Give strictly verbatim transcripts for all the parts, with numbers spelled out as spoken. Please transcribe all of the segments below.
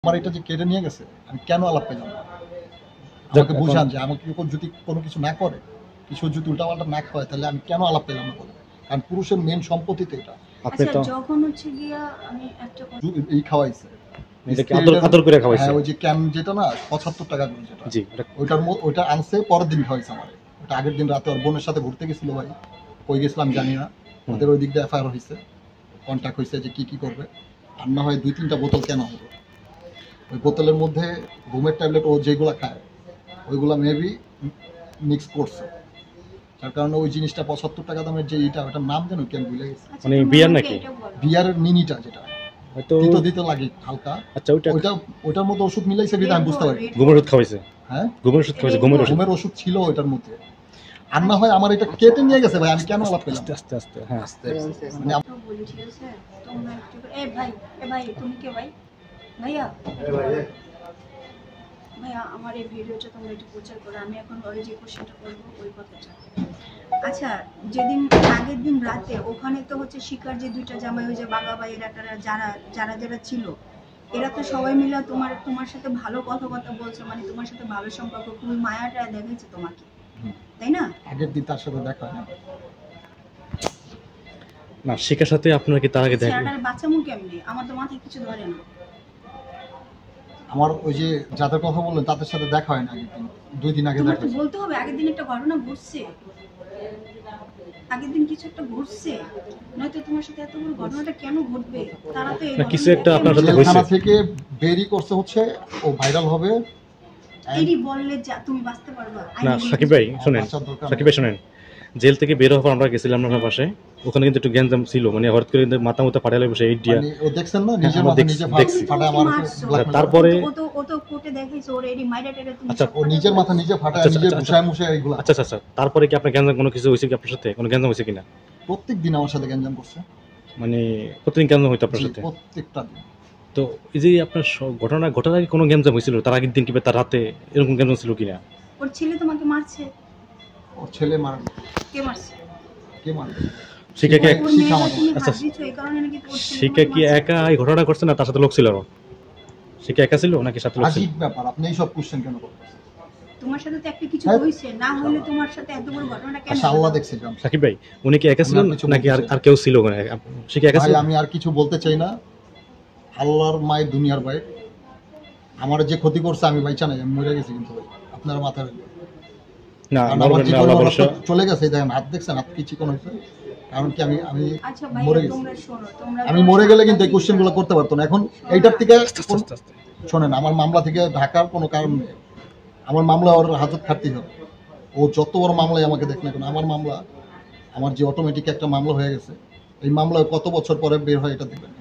আমার এটা যে কেড়ে নিয়ে গেছে আমি কেন আলাপ পেলাম না? আমাকে বুঝান যে আমাকে যদি কোনো কিছু না করে, কিছু যদি উল্টাপাল্টা না হয়, তাহলে আমি কেন আলাপ পেলাম না? কারণ পুরুষের মেন সম্পত্তি তো এটা। আপনি তো যখন হচ্ছে গিয়া আমি একটা এই খাওয়াইছে, এটা কি আদর আদর করে খাওয়াইছে? হ্যাঁ, ওই যে ক্যান যেটা না পঁচাত্তর টাকা করে যেটা, জি, ওইটার ওইটা আনছে পরের দিন খাওয়াইছে আমার। ওটা আগের দিন রাতে ওর বোনের সাথে ঘুরতে গেছিল ভাই, কই গেছিলাম জানি না, ওদের ওই দিক দিয়ে এফআইআর হয়েছে, কন্ট্যাক্ট হয়েছে যে কি কি করবে। আর না হয় দুই তিনটা বোতল কেন হবে, ওই বোতলের মধ্যে ঘুমের ট্যাবলেট ও যেগুলো খায় ওইগুলো মেবি মিক্স করছে, যার কারণে ওই জিনিসটা পঁচাত্তর টাকা দামের যে এটা, ওটার নাম যেন কেন ভুলে গেছে, মানে বিয়ার নাকি? বিয়ারের মিনিটা যেটা হয়তো দিতে দিতে লাগে হালকা। আচ্ছা, ওইটা ওইটা ওইটার মধ্যে ওষুধ মিলাইছে বিধা আমি বুঝতে পারি। ঘুমের ওষুধ খাওয়াইছে? হ্যাঁ, ঘুমের ওষুধ খাওয়াইছে। ঘুমের ওষুধ, ঘুমের ওষুধ ছিল ওইটার মধ্যে। আর না হয় আমার এটা কেটে নিয়ে গেছে ভাই, আমি কেন আলাপ পেলাম? আস্তে আস্তে আস্তে হ্যাঁ আস্তে মানে আপনি বলি ঠিক আছে, তোমরা একটু এ ভাই এ ভাই তুমি কে ভাই? ভাইয়া ভাইয়া আমার এই ভিডিওটা তোমরা একটু প্রচার করো, আমি এখন ওই যে কোশ্চেনটা করবো ওই কথাটা। আচ্ছা, যেদিন আগের দিন রাতে ওখানে তো হচ্ছে শিকার যে দুইটা জামাই, ওই যে বাঘা ভাই এরা যারা যারা যারা ছিল, এরা তো সবাই মিলে তোমার তোমার সাথে ভালো কথা কথা বলছে, মানে তোমার সাথে ভালো সম্পর্ক, খুবই মায়াটা দেখাইছে তোমাকে, তাই না? আগের দিন তার সাথে দেখা হয় না, শিকার সাথে আপনার কি তার আগে দেখা? সেটার বাচ্চা মুখ কেমনে? আমার তো মাথায় কিছু ধরে না। আমার ওই যে যাদের কথা বললেন তাদের সাথে দেখা হয় না, আগের দিন দুই দিন আগে দেখা। বলতে হবে আগের দিন একটা ঘটনা ঘটছে, আগের দিন কিছু একটা ঘটছে, নয়তো তোমার সাথে এত বড় ঘটনাটা কেন ঘটবে? তারা তো এই কিছু একটা আপনার সাথে হইছে, থানা থেকে বেরি করছে হচ্ছে ও ভাইরাল হবে, এরই বললে যা তুমি বাঁচতে পারবা না। সাকিব ভাই শুনেন, সাকিব ভাই শুনেন, জেল থেকে বের হওয়ার পর আমরা গেছিলাম আপনার পাশে, ওখানে কিন্তু একটু গ্যাঞ্জাম ছিল, মানে হঠাৎ করে কিন্তু মাথা মতো ফাটালে বসে এই দিয়া ও দেখছেন না, নিজের মাথা নিজে ফাটা আমার। তারপরে ও তো ও তো কোর্টে দেখাইছো ওর এডি মাইরাটারে তুমি। আচ্ছা, ও নিজের মাথা নিজে ফাটায়, নিজে মুছায় মুছায় এইগুলা। আচ্ছা আচ্ছা, তারপরে কি আপনার গ্যাঞ্জাম কোনো কিছু হইছে কি আপনার সাথে? কোনো গ্যাঞ্জাম হইছে কিনা? প্রত্যেক দিন আমার সাথে গ্যাঞ্জাম করছে, মানে প্রতিদিন গ্যাঞ্জাম হইতো আপনার সাথে? প্রত্যেকটা দিন। তো এই যে আপনার ঘটনা ঘটার আগে কোনো গ্যাঞ্জাম হয়েছিল তার আগের দিন কিংবা তার রাতে এরকম গ্যাঞ্জাম ছিল কিনা? ওর ছেলে তোমাকে মারছে? ওর ছেলে মারবে? কে মারছে? কে মারবে? শিকা কি? আচ্ছা, এই কারণে নাকি তোর শিকা কি একা এই ঘটনাটা করছে না তার সাথে লোক ছিল আরো? শিকা একা ছিল নাকি সাথে লোক ছিল? আজীব ব্যাপার, আপনি এই সব কোশ্চেন কেন করতেছেন? তোমার সাথে তো একটা কিছু হইছে, না হলে তোমার সাথে এত বড় ঘটনাটা কেন? আচ্ছা, আল্লাহ দেখছে। সাকিব ভাই উনি কি একা ছিলেন নাকি আর আর কেউ ছিল ওখানে? শিকা একা ছিল? আমি আর কিছু বলতে চাই না, আল্লাহর মায়ের দুনিয়ার ভাই, আমার যে ক্ষতি করছে আমি ভাই জানাই, আমি মরে গেছি, কিন্তু ভাই আপনার মাথায় না, আমার জীবন চলে গেছে। দেখেন হাত দেখছেন, হাত কি চিকন হয়েছে, কারণ কি আমি আমি মরে গেছি। আমি মরে গেলে কিন্তু এই কোশ্চেন গুলো করতে পারতো না। এখন এইটার থেকে শোনেন, আমার মামলা থেকে ঢাকার কোনো কারণ নেই, আমার মামলা ওর হাজত খাটতেই হবে। ও যত বড় মামলায় আমাকে দেখ না কেন, আমার মামলা, আমার যে অটোমেটিক একটা মামলা হয়ে গেছে, এই মামলায় কত বছর পরে বের হয় এটা দেখবেন।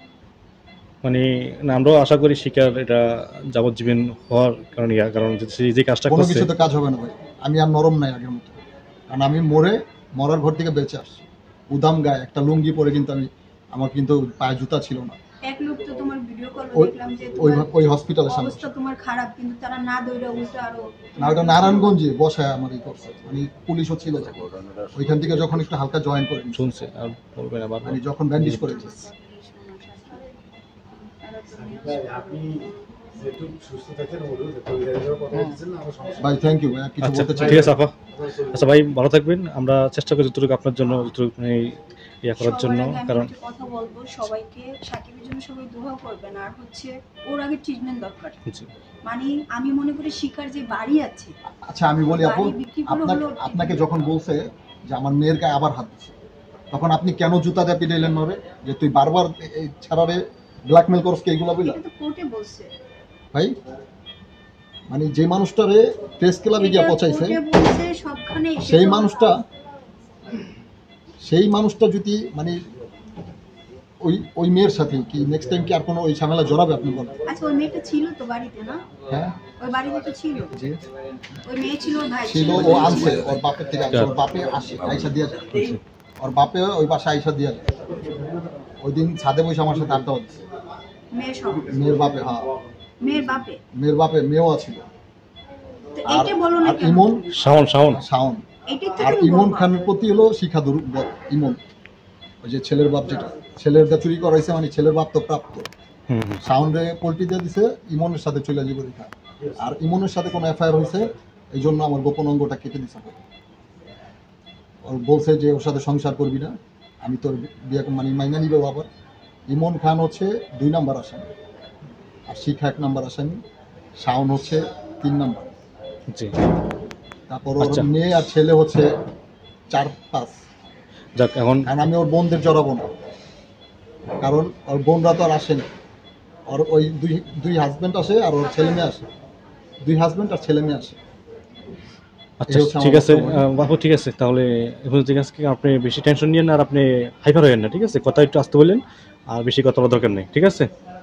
মানে আমরাও আশা করি শিকার এটা যাবজ্জীবন হওয়ার কারণ ইয়া, কারণ যে কাজটা করছে কোনো কিছুতে কাজ হবে না ভাই। আমি আর নরম নাই আগের মতো, কারণ আমি মরে মরার ঘর থেকে বেঁচে আসছি, উদাম গায়ে একটা লুঙ্গি পরে, কিন্তু আমি আমার কিন্তু পায়ে জুতা ছিল না। এক লোক তো তোমার ভিডিও কল দেখলাম যে ওই ওই হসপিটালের সামনে অবস্থা তোমার খারাপ, কিন্তু তারা না দৌড়ে উল্টো আরো না, ওটা নারায়ণগঞ্জে বসায় আমার এই করছে, মানে পুলিশও ছিল ওইখান থেকে, যখন একটু হালকা জয়েন করে শুনছে আর বলবে না, মানে যখন ব্যান্ডেজ করেছে। আপনি যেটুকু সুস্থ থাকেন ওরও কথা বলছেন না, আমার সমস্যা ভাই। থ্যাংক ইউ ভাই, কিছু বলতে চাই? ঠিক আছে আপা, আচ্ছা ভাই ভালো থাকবেন, আমরা চেষ্টা করি যতটুকু আপনার জন্য যতটুকু ইয়া করার জন্য। কারণ কথা বলবো সবাইকে, সাকিবের জন্য সবাই দোয়া করবেন, আর হচ্ছে ওর আগে ট্রিটমেন্ট দরকার। মানে আমি মনে করি শিকার যে বাড়ি আছে। আচ্ছা আমি বলি আপু, আপনাকে আপনাকে যখন বলছে যে আমার মেয়ের গায়ে আবার হাত দিচ্ছে, তখন আপনি কেন জুতা দিয়ে পিটাইলেন নরে, যে তুই বারবার এই ছাড়ারে ব্ল্যাকমেল করছ কে এগুলা বইলা? এটা তো কোর্টে বলছে ভাই, মানে যে মানুষটারে প্রেস ক্লাবে গিয়া পচাইছে, সেই মানুষটা সেই মানুষটা যদি মানে ওই ওই মেয়ের সাথে কি নেক্সট টাইম কি আর কোনো ওই ঝামেলা জড়াবে আপনি বলেন? আচ্ছা, ওই মেয়েটা ছিল তো বাড়িতে না? হ্যাঁ, ওই বাড়িতে তো ছিল। জি, ওই মেয়ে ছিল, ভাই ছিল, ও আনছে ওর বাপের থেকে, ওর বাপে আসে আইসা দিয়া যায়, ওর বাপে ওই বাসা আইসা দিয়া যায়। ওই দিন ছাদে বসে আমার সাথে আড্ডা হচ্ছে মেয়ের সঙ্গে, মেয়ের বাপে। হ্যাঁ, মেয়ের বাপে, মেয়ের বাপে মেয়েও ছিল। তো এইটা বলো না কেন? ইমন শাওন শাওন শাওন আর ইমন খানের প্রতি হলো শিখা দুর্বল। ইমন ওই যে ছেলের বাপ, যেটা ছেলের দা চুরি করাইছে, মানে ছেলের বাপ তো প্রাপ্ত, হুম হুম। সাউন্ডে পোল্ট্রি দিয়ে দিছে, ইমনের সাথে চলে যাবে রেখা। আর ইমনের সাথে কোনো এফআইআর হয়েছে, এই জন্য আমার গোপন অঙ্গটা কেটে দিছে। ওর বলছে যে ওর সাথে সংসার করবি না, আমি তোর বিয়ে মানে মাইনা নিবে আবার। ইমন খান হচ্ছে দুই নাম্বার আসামি, আর শিখা এক নাম্বার আসামি, শাওন হচ্ছে তিন নাম্বার। জি তারপর ওর আচ্ছা। মেয়ে আর ছেলে হচ্ছে চার পাঁচ। যাক এখন কারণ আমি ওর বোনদের জড়াবো না, কারণ ওর বোনরা তো আর আসেনি। ওর ওই দুই দুই হাজব্যান্ড আসে আর ওর ছেলে মেয়ে আসে, দুই হাজব্যান্ড আর ছেলে মেয়ে আসে। আচ্ছা এই হচ্ছে ঠিক আমার আছে বক্তব্য। আহ, বাপু ঠিক আছে, তাহলে এখন ঠিক আছে, আপনি বেশি টেনশন নিয়েন না, আর আপনি হাইপার হয়েন না, ঠিক আছে? কথা একটু আসতে বললেন, আর বেশি কথা বলার দরকার নেই, ঠিক আছে?